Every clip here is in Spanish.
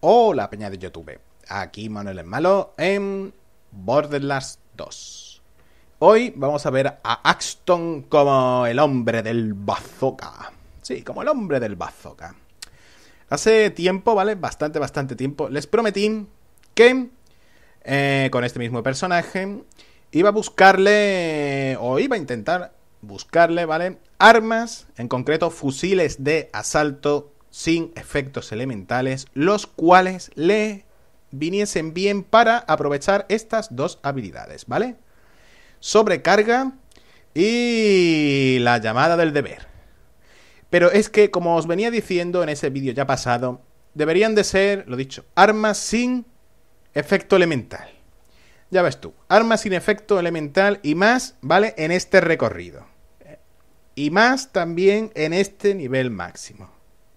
Hola peña de YouTube, aquí Manuel el Malo en Borderlands 2. Hoy vamos a ver a Axton como el hombre del bazooka. Sí, como el hombre del bazooka. Hace tiempo, ¿vale? Bastante tiempo, les prometí que con este mismo personaje iba a buscarle, o iba a intentar buscarle, ¿vale? Armas, en concreto fusiles de asalto sin efectos elementales, los cuales le viniesen bien para aprovechar estas dos habilidades, ¿vale? Sobrecarga y la llamada del deber. Pero es que, como os venía diciendo en ese vídeo ya pasado, deberían de ser, lo dicho, armas sin efecto elemental. Ya ves tú, armas sin efecto elemental y más, ¿vale? En este recorrido. Y más también en este nivel máximo.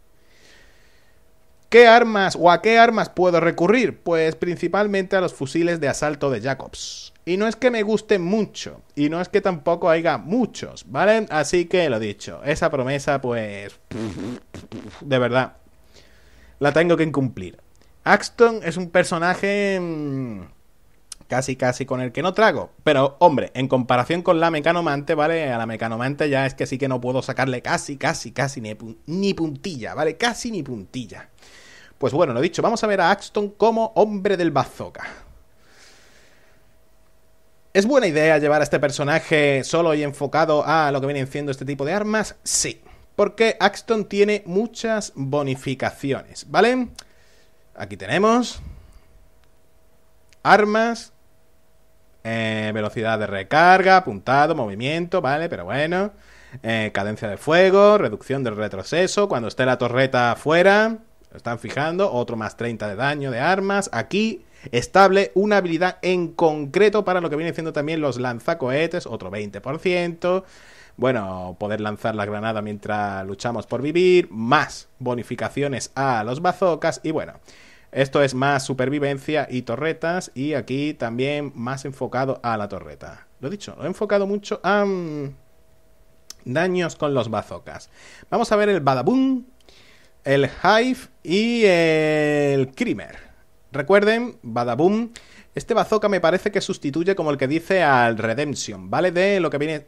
¿Qué armas o a qué armas puedo recurrir? Pues principalmente a los fusiles de asalto de Jacobs. Y no es que me gusten mucho, y no es que tampoco haya muchos, ¿vale? Así que lo dicho, esa promesa pues... de verdad, la tengo que incumplir. Axton es un personaje... casi con el que no trago. Pero, hombre, en comparación con la Mecanomante, ¿vale? A la Mecanomante ya es que sí que no puedo sacarle casi ni puntilla, ¿vale? Casi ni puntilla. Pues bueno, lo dicho, vamos a ver a Axton como hombre del bazooka. ¿Es buena idea llevar a este personaje solo y enfocado a lo que vienen siendo este tipo de armas? Sí, porque Axton tiene muchas bonificaciones, ¿vale? Aquí tenemos armas, velocidad de recarga, apuntado, movimiento, ¿vale? Pero bueno, cadencia de fuego, reducción del retroceso, cuando esté la torreta afuera, lo están fijando, otro más 30 de daño de armas, aquí estable, una habilidad en concreto para lo que viene siendo también los lanzacohetes, otro 20%, bueno, poder lanzar la granada mientras luchamos por vivir, más bonificaciones a los bazookas y bueno... Esto es más supervivencia y torretas. Y aquí también más enfocado a la torreta. Lo dicho, lo he enfocado mucho a daños con los bazookas. Vamos a ver el Badaboom, el Hive y el Krimer. Recuerden, Badaboom. Este bazooka me parece que sustituye como el que dice al Redemption, ¿vale? De lo que viene...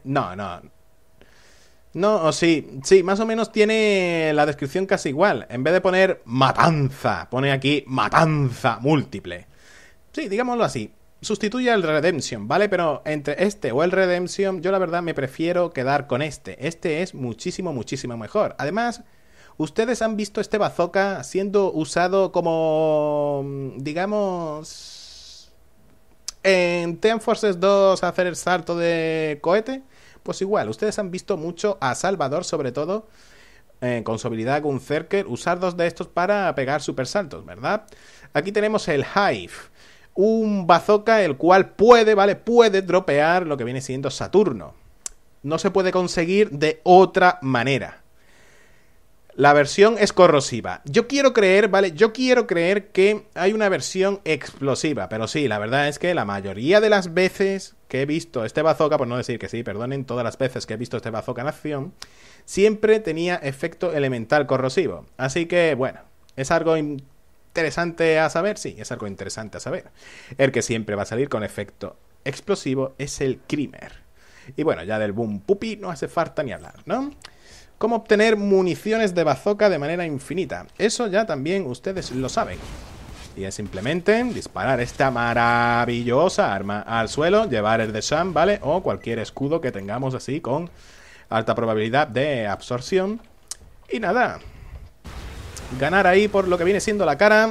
No, o sí, más o menos tiene la descripción casi igual. En vez de poner matanza, pone aquí matanza múltiple. Sí, digámoslo así. Sustituye al Redemption, ¿vale? Pero entre este o el Redemption, yo la verdad me prefiero quedar con este. Este es muchísimo mejor. Además, ustedes han visto este bazooka siendo usado como... digamos... en Team Fortress 2 hacer el salto de cohete... Pues igual, ustedes han visto mucho a Salvador, sobre todo, con su habilidad Gunzerker, usar dos de estos para pegar super saltos, ¿verdad? Aquí tenemos el Hive, un bazooka el cual puede, ¿vale? Puede dropear lo que viene siendo Saturno. No se puede conseguir de otra manera. La versión es corrosiva. Yo quiero creer, ¿vale? Yo quiero creer que hay una versión explosiva. Pero sí, la verdad es que la mayoría de las veces que he visto este bazooka, por no decir que sí, perdonen, todas las veces que he visto este bazooka en acción, siempre tenía efecto elemental corrosivo. Así que, bueno, ¿es algo interesante a saber? Sí, es algo interesante a saber. El que siempre va a salir con efecto explosivo es el Krimer. Y bueno, ya del Boom Puppy no hace falta ni hablar, ¿no? Cómo obtener municiones de bazooka de manera infinita. Eso ya también ustedes lo saben. Y es simplemente disparar esta maravillosa arma al suelo, llevar el de Sam, ¿vale? O cualquier escudo que tengamos así con alta probabilidad de absorción. Y nada. Ganar ahí por lo que viene siendo la cara.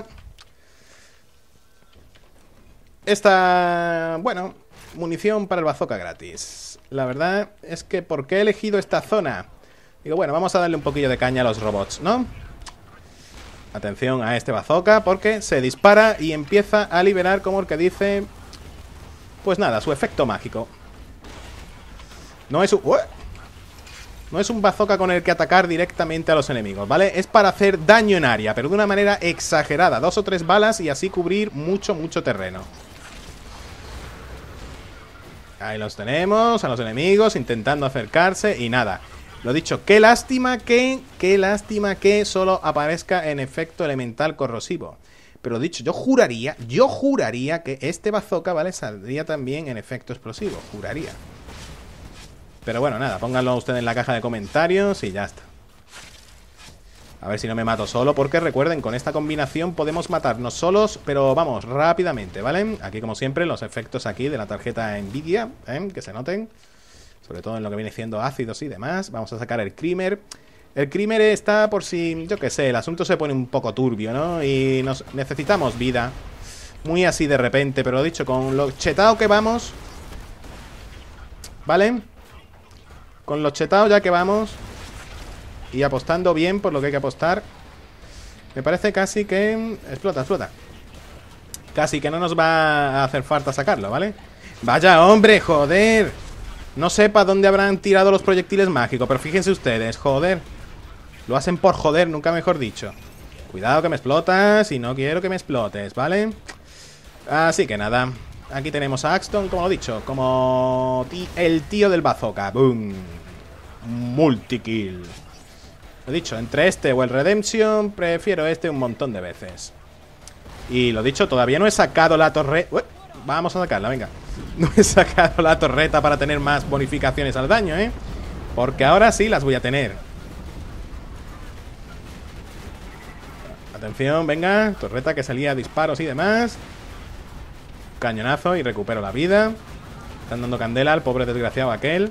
Esta... bueno, munición para el bazooka gratis. La verdad es que ¿por qué he elegido esta zona? Digo, bueno, vamos a darle un poquillo de caña a los robots, ¿no? Atención a este bazooka porque se dispara y empieza a liberar, como el que dice... pues nada, su efecto mágico. No es un bazooka con el que atacar directamente a los enemigos, ¿vale? Es para hacer daño en área, pero de una manera exagerada. 2 o 3 balas y así cubrir mucho terreno. Ahí los tenemos, a los enemigos intentando acercarse y nada. Lo dicho, qué lástima que solo aparezca en efecto elemental corrosivo. Pero dicho, yo juraría que este bazooka, ¿vale? Saldría también en efecto explosivo. Juraría. Pero bueno, nada, pónganlo ustedes en la caja de comentarios y ya está. A ver si no me mato solo, porque recuerden, con esta combinación podemos matarnos solos, pero vamos, rápidamente, ¿vale? Aquí, como siempre, los efectos aquí de la tarjeta Nvidia, que se noten. Sobre todo en lo que viene siendo ácidos y demás. Vamos a sacar el Krimer. El Krimer está por si, yo qué sé, el asunto se pone un poco turbio, ¿no? Y necesitamos vida. Muy así de repente, pero lo dicho, con lo chetado que vamos, ¿vale? Con lo chetado ya que vamos y apostando bien por lo que hay que apostar, me parece casi que... Explota, explota. Casi que no nos va a hacer falta sacarlo, ¿vale? ¡Vaya, hombre, joder! No sé para dónde habrán tirado los proyectiles mágicos, pero fíjense ustedes, joder. Lo hacen por joder, nunca mejor dicho. Cuidado que me explotas y no quiero que me explotes, ¿vale? Así que nada. Aquí tenemos a Axton, como lo he dicho, como el tío del bazooka. ¡Boom! Multikill. Lo dicho, entre este o el Redemption, prefiero este un montón de veces. Y lo dicho, todavía no he sacado la torreta. Vamos a sacarla, venga. No he sacado la torreta para tener más bonificaciones al daño, ¿eh? Porque ahora sí las voy a tener. Atención, venga. Torreta que salía a disparos y demás. Cañonazo y recupero la vida. Están dando candela al pobre desgraciado aquel.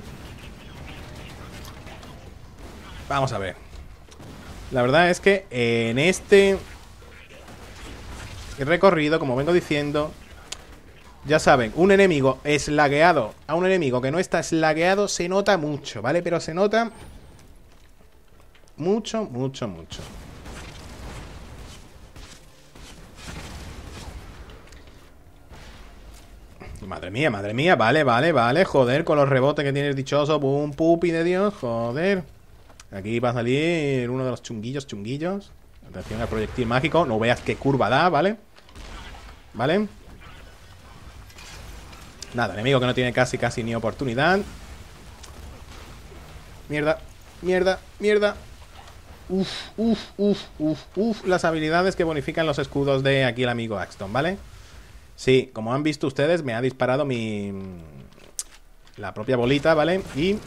Vamos a ver. La verdad es que en este recorrido, como vengo diciendo, ya saben, un enemigo slagueado a un enemigo que no está slagueado se nota mucho, ¿vale? Pero se nota mucho, mucho, mucho. Madre mía, vale, vale, vale. Joder, con los rebotes que tienes dichoso. Pum, pupi de Dios, joder. Aquí va a salir uno de los chunguillos, chunguillos. Atención al proyectil mágico. No veas qué curva da, ¿vale? ¿Vale? Nada, enemigo que no tiene casi ni oportunidad. Mierda, mierda, mierda. Uf. Las habilidades que bonifican los escudos de aquí el amigo Axton, ¿vale? Sí, como han visto ustedes, me ha disparado la propia bolita, ¿vale? Y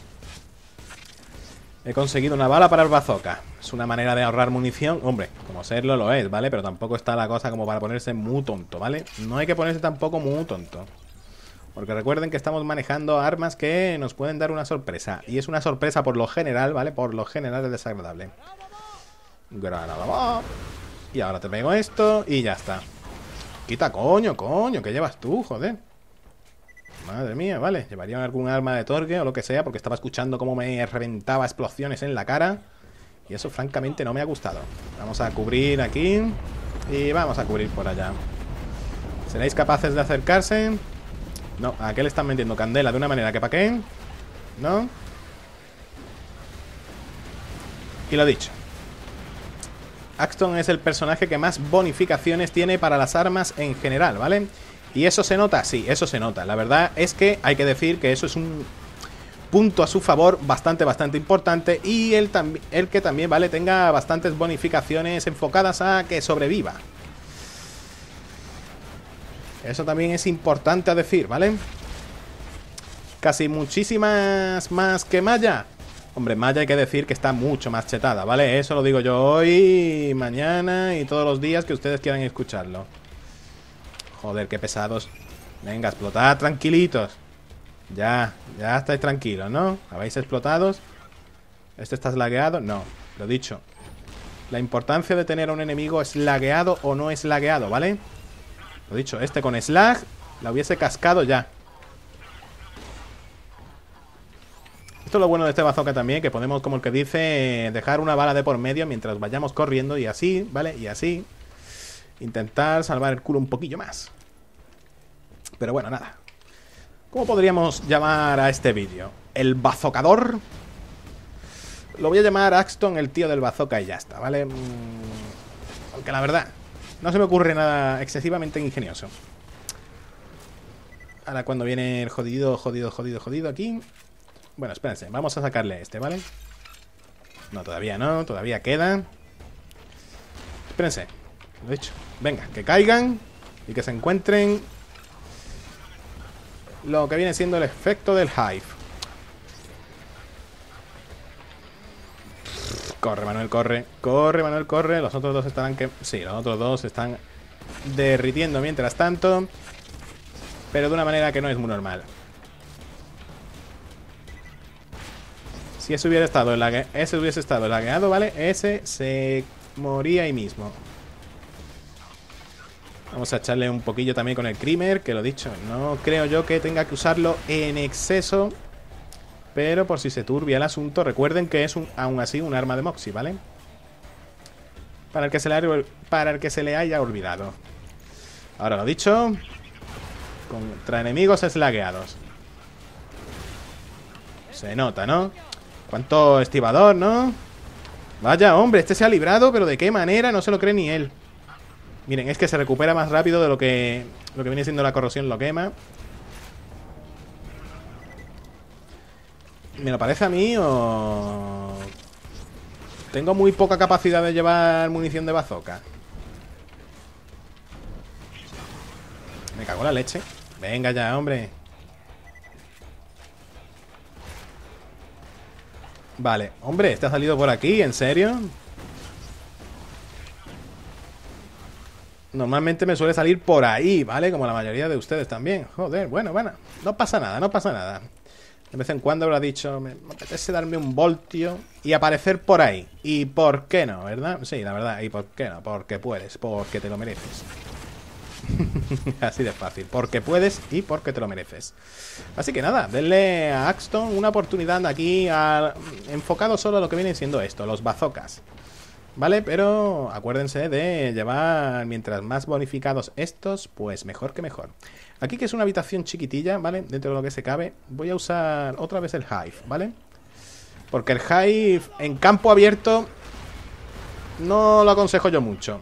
he conseguido una bala para el bazooka. Es una manera de ahorrar munición. Hombre, como serlo lo es, ¿vale? Pero tampoco está la cosa como para ponerse muy tonto, ¿vale? No hay que ponerse tampoco muy tonto. Porque recuerden que estamos manejando armas que nos pueden dar una sorpresa. Y es una sorpresa por lo general, ¿vale? Por lo general es desagradable. Granada. Y ahora te pego esto y ya está. Quita, coño, ¿qué llevas tú, joder? Madre mía, vale. Llevaría algún arma de torque o lo que sea, porque estaba escuchando cómo me reventaba explosiones en la cara. Y eso, francamente, no me ha gustado. Vamos a cubrir aquí. Y vamos a cubrir por allá. ¿Seréis capaces de acercarse? No, a aquel le están metiendo candela de una manera que pa' qué. ¿No? Y lo dicho. Axton es el personaje que más bonificaciones tiene para las armas en general, ¿vale? ¿Y eso se nota? Sí, eso se nota. La verdad es que hay que decir que eso es un punto a su favor bastante importante. Y el que también, ¿vale? Tenga bastantes bonificaciones enfocadas a que sobreviva. Eso también es importante a decir, ¿vale? Casi muchísimas más que Maya. Hombre, Maya hay que decir que está mucho más chetada, ¿vale? Eso lo digo yo hoy, mañana y todos los días que ustedes quieran escucharlo. Joder, qué pesados. Venga, explotad tranquilitos. Ya estáis tranquilos, ¿no? ¿Habéis explotado? ¿Este está slagueado? No, lo dicho. La importancia de tener a un enemigo slagueado o no slagueado, ¿vale? Lo dicho, este con slag la hubiese cascado ya. Esto es lo bueno de este bazooka también, que podemos, como el que dice, dejar una bala de por medio mientras vayamos corriendo y así, ¿vale? Y así intentar salvar el culo un poquillo más. Pero bueno, nada. ¿Cómo podríamos llamar a este vídeo? ¿El bazocador? Lo voy a llamar Axton, el tío del bazooka y ya está, ¿vale? Aunque la verdad, no se me ocurre nada excesivamente ingenioso. Ahora cuando viene el jodido aquí... Bueno, espérense, vamos a sacarle este, ¿vale? No, todavía queda. Espérense. Lo he dicho. Venga, que caigan y que se encuentren lo que viene siendo el efecto del Hive. Corre, Manuel, corre. Corre, Manuel, corre. Los otros dos estarán que... Sí, los otros dos están derritiendo mientras tanto. Pero de una manera que no es muy normal. Si ese hubiese estado lagueado, ¿vale? Ese se moría ahí mismo. Vamos a echarle un poquillo también con el Creamer, que lo dicho, no creo yo que tenga que usarlo en exceso. Pero por si se turbia el asunto, recuerden que es aún así un arma de Moxie, ¿vale? Para el que se le haya olvidado. Ahora lo dicho, contra enemigos slagueados. Se nota, ¿no? Cuánto estibador, ¿no? Vaya, hombre, este se ha librado, pero ¿de qué manera? No se lo cree ni él. Miren, es que se recupera más rápido de lo que viene siendo la corrosión lo quema. ¿Me lo parece a mí o...? Tengo muy poca capacidad de llevar munición de bazooka. Me cago en la leche. Venga ya, hombre. Vale, hombre, este ha salido por aquí, ¿en serio? Normalmente me suele salir por ahí, ¿vale? Como la mayoría de ustedes también. Joder, bueno, no pasa nada, no pasa nada. De vez en cuando habrá dicho, me apetece darme un voltio y aparecer por ahí. ¿Y por qué no, verdad? Sí, la verdad, ¿y por qué no? Porque puedes, porque te lo mereces. Así de fácil, porque puedes y porque te lo mereces. Así que nada, denle a Axton una oportunidad aquí enfocado solo a lo que viene siendo esto, los bazookas, ¿vale? Pero acuérdense de llevar, mientras más bonificados estos, pues mejor que mejor. Aquí, que es una habitación chiquitilla, ¿vale? Dentro de lo que se cabe, voy a usar otra vez el Hive, ¿vale? Porque el Hive en campo abierto no lo aconsejo yo mucho.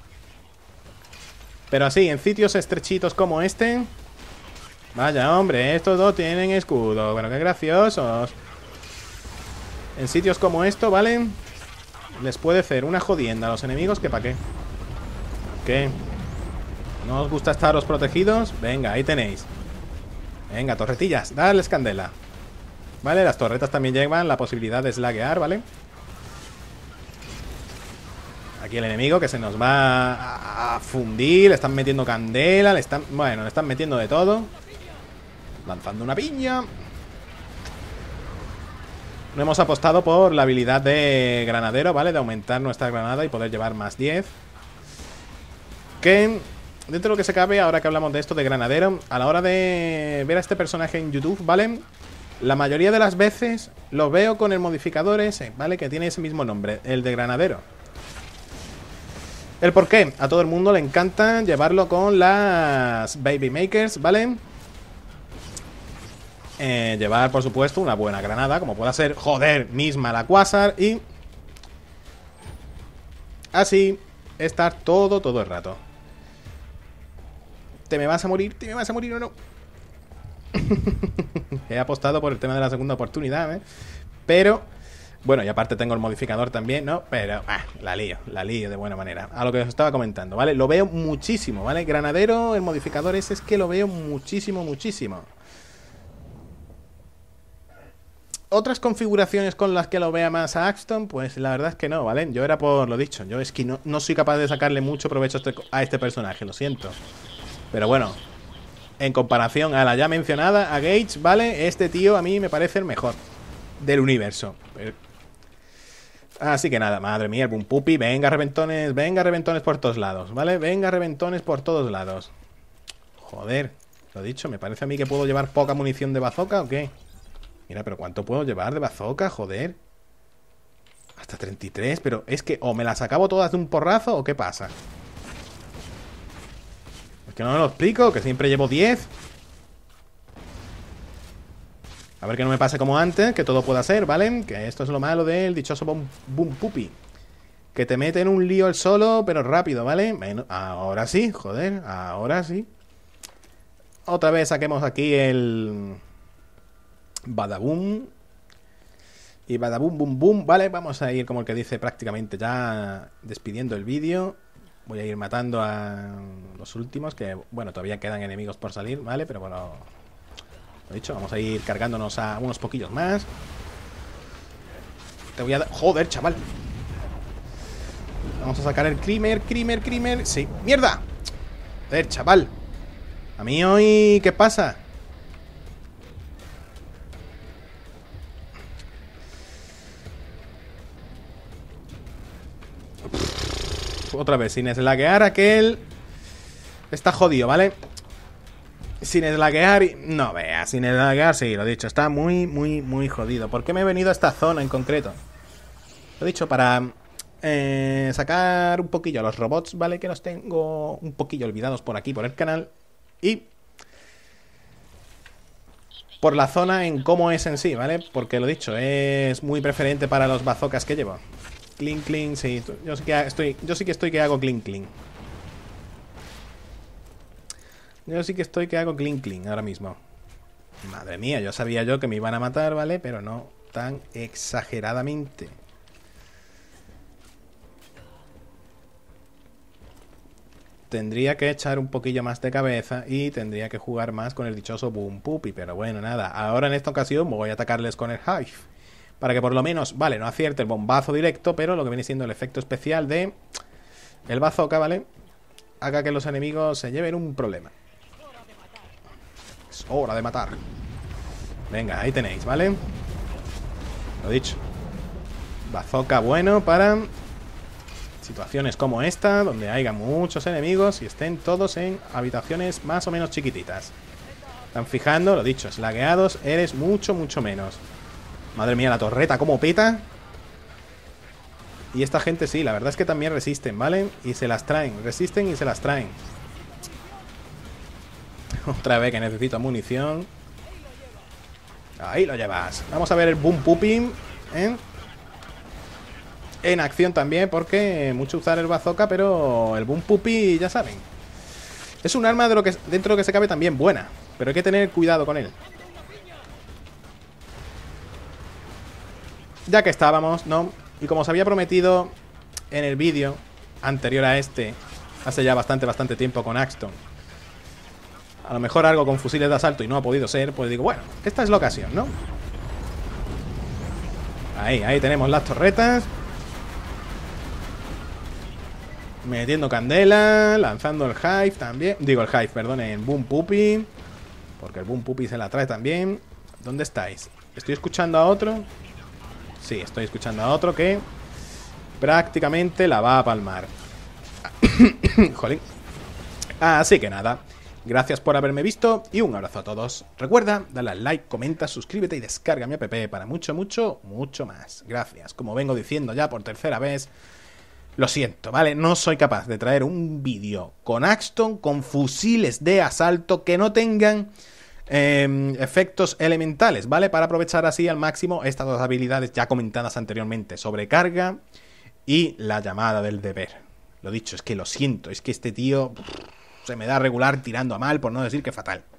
Pero así, en sitios estrechitos como este... Vaya, hombre, estos dos tienen escudo. Bueno, qué graciosos. En sitios como esto, ¿vale? Les puede hacer una jodienda a los enemigos que pa' qué. ¿Qué? ¿No os gusta estaros protegidos? Venga, ahí tenéis. Venga, torretillas, darles candela. Vale, las torretas también llevan la posibilidad de slaguear, ¿vale? Aquí el enemigo que se nos va a fundir. Le están metiendo candela. Bueno, le están metiendo de todo. Lanzando una piña. No hemos apostado por la habilidad de granadero, ¿vale? De aumentar nuestra granada y poder llevar más 10. Que dentro de lo que se cabe, ahora que hablamos de esto de granadero, a la hora de ver a este personaje en YouTube, ¿vale? La mayoría de las veces lo veo con el modificador ese, ¿vale? Que tiene ese mismo nombre, el de granadero. ¿El por qué? A todo el mundo le encanta llevarlo con las Baby Makers, ¿vale? Llevar, por supuesto, una buena granada, como pueda ser, joder, misma la Quasar, y así estar todo el rato. ¿Te me vas a morir? ¿Te me vas a morir o no? He apostado por el tema de la segunda oportunidad, ¿eh? Pero... bueno, y aparte tengo el modificador también, ¿no? Pero, la lío de buena manera. A lo que os estaba comentando, ¿vale? Lo veo muchísimo, ¿vale? Granadero, el modificador ese es que lo veo muchísimo. Otras configuraciones con las que lo vea más a Axton, pues la verdad es que no, ¿vale? Yo era por lo dicho, yo es que no soy capaz de sacarle mucho provecho a este personaje, lo siento. Pero bueno, en comparación a la ya mencionada, a Gage, ¿vale? Este tío a mí me parece el mejor del universo. Así que nada, madre mía, el Boom Puppy. Venga, reventones por todos lados, ¿vale? Venga, reventones por todos lados. Joder, lo dicho, me parece a mí que puedo llevar poca munición de bazooka o qué. Mira, pero ¿cuánto puedo llevar de bazooka? Joder. Hasta 33, pero es que o me las acabo todas de un porrazo o qué pasa. Es que no me lo explico, que siempre llevo 10. A ver que no me pase como antes, que todo pueda ser, ¿vale? Que esto es lo malo del dichoso Boom Puppy. Que te mete en un lío el solo, pero rápido, ¿vale? Bueno, ahora sí, joder, ahora sí. Otra vez saquemos aquí el... Badaboom. Y badaboom, boom, boom, ¿vale? Vamos a ir como el que dice prácticamente ya despidiendo el vídeo. Voy a ir matando a los últimos, que bueno, todavía quedan enemigos por salir, ¿vale? Pero bueno, lo dicho, vamos a ir cargándonos a unos poquillos más. Te voy a dar... ¡Joder, chaval! Vamos a sacar el Crimer. Sí, ¡mierda! Joder, chaval. A mí hoy, ¿qué pasa? Otra vez, sin slaguear aquel. Está jodido, ¿vale? Sin slaguear y... No veas, sin slaguear, sí, lo he dicho. Está muy jodido. ¿Por qué me he venido a esta zona en concreto? Lo he dicho, para sacar un poquillo a los robots, ¿vale? Que los tengo un poquillo olvidados por aquí, por el canal. Y por la zona en cómo es en sí, ¿vale? Porque lo dicho, es muy preferente para los bazocas que llevo. Clean, sí. Yo sí que estoy que hago clean. Yo sí que estoy que hago clean ahora mismo. Madre mía, yo sabía yo que me iban a matar, ¿vale? Pero no tan exageradamente. Tendría que echar un poquillo más de cabeza y tendría que jugar más con el dichoso Boom Puppy. Pero bueno, nada. Ahora en esta ocasión me voy a atacarles con el Hive. Para que por lo menos, vale, no acierte el bombazo directo, pero lo que viene siendo el efecto especial de el bazooka, ¿vale? Haga que los enemigos se lleven un problema. Es hora de matar. Venga, ahí tenéis, ¿vale? Lo dicho. Bazooka bueno para situaciones como esta, donde haya muchos enemigos y estén todos en habitaciones más o menos chiquititas. Están fijando, lo dicho, slagueados, eres mucho menos. Madre mía, la torreta cómo peta. Y esta gente sí, la verdad es que también resisten, ¿vale? Y se las traen, resisten y se las traen. Otra vez que necesito munición. Ahí lo llevas. Vamos a ver el Boom Puppy, ¿eh? En acción también, porque mucho usar el bazooka, pero el Boom Puppy, ya saben, es un arma dentro de lo que se cabe también buena, pero hay que tener cuidado con él. Ya que estábamos, ¿no? Y como os había prometido en el vídeo anterior a este, hace ya bastante tiempo con Axton, a lo mejor algo con fusiles de asalto y no ha podido ser, pues digo, bueno, esta es la ocasión, ¿no? Ahí tenemos las torretas. Metiendo candela, lanzando el Hive también. Digo el Hive, perdón, en Boom Puppy, porque el Boom Puppy se la trae también. ¿Dónde estáis? ¿Estoy escuchando a otro? Sí, estoy escuchando a otro que prácticamente la va a palmar. Jolín. Así que nada, gracias por haberme visto y un abrazo a todos. Recuerda, dale al like, comenta, suscríbete y descarga mi app para mucho más. Gracias. Como vengo diciendo ya por tercera vez, lo siento, ¿vale? No soy capaz de traer un vídeo con Axton, con fusiles de asalto que no tengan efectos elementales, ¿vale? Para aprovechar así al máximo estas dos habilidades ya comentadas anteriormente, sobrecarga y la llamada del deber. Lo dicho, es que lo siento, es que este tío se me da regular tirando a mal, por no decir que fatal.